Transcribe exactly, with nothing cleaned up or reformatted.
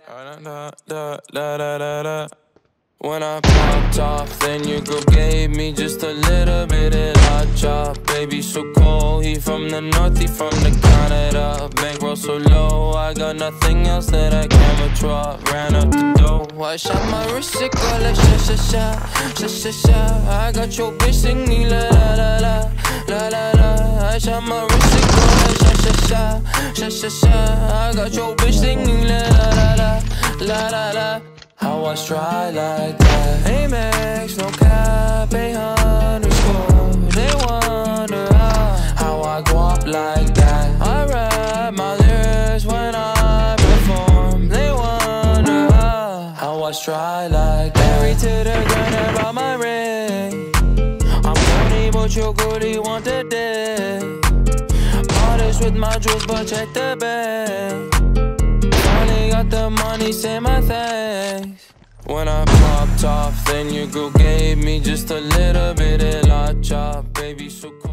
Da, da, da, da, da, da. When I popped off, then your girl gave me just a little bit of hot chop. Baby so cold, he from the north, he from the Canada. Bankroll so low, I got nothing else that I can withdraw. Ran up the dough, I shot my wrist, it go like sha sha sha, sha sha sha. I got your bitch singing la la la la, la la la. I shot my wrist, it go like sha sha sha, sha sha sha. I got your bitch singing la la la la, la la la. How I try like that? Amex, no cap, a underscore. They wonder how, how I go up like that. I rap my lyrics when I perform. They wonder how, how I try like that. Married to the grind about my ring. I'm funny, but your goodie want the dick. Artist with my jewels, but check the bag. Got the money, say my thanks. When I popped off, then your girl gave me just a little bit of la chop. Baby so cool.